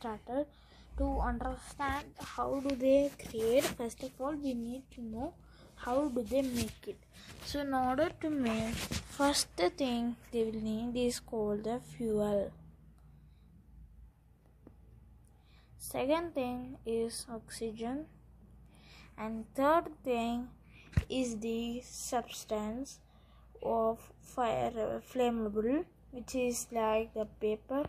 started. To understand how do they create, first of all we need to know how do they make it. So in order to make, first thing they will need is called the fuel. Second thing is oxygen, and third thing is the substance of fire flammable, which is like the paper.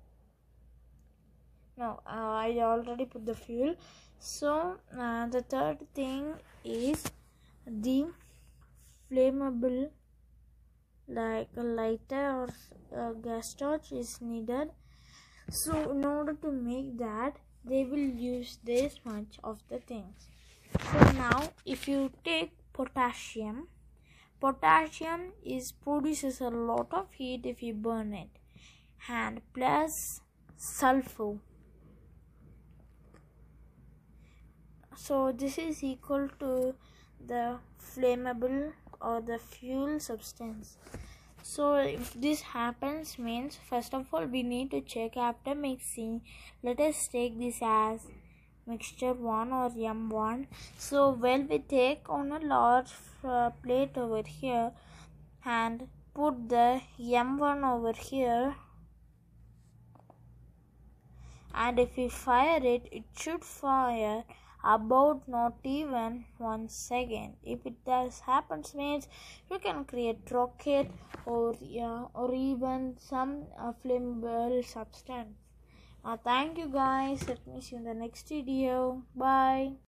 I already put the fuel. So the third thing is the flammable, like a lighter or a gas torch is needed. So in order to make that, they will use this much of the things. So now if you take potassium produces a lot of heat if you burn it, and plus sulfur. So this is equal to the flammable or the fuel substance. So if this happens means, first of all we need to check after mixing. Let us take this as mixture 1 or M1. So well, we take on a large plate over here and put the M1 over here, and if we fire it, it should fire about not even 1 second. If it does happens means you can create rocket or even some flammable substance. Thank you guys. Let me see you in the next video. Bye.